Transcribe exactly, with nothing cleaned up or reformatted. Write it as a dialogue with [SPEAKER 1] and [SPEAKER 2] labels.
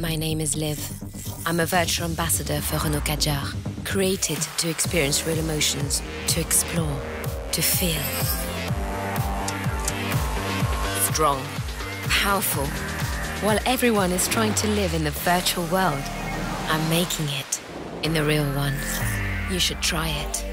[SPEAKER 1] My name is Liv. I'm a virtual ambassador for Renault Kadjar, created to experience real emotions, to explore, to feel. Strong, powerful. While everyone is trying to live in the virtual world, I'm making it in the real one. You should try it.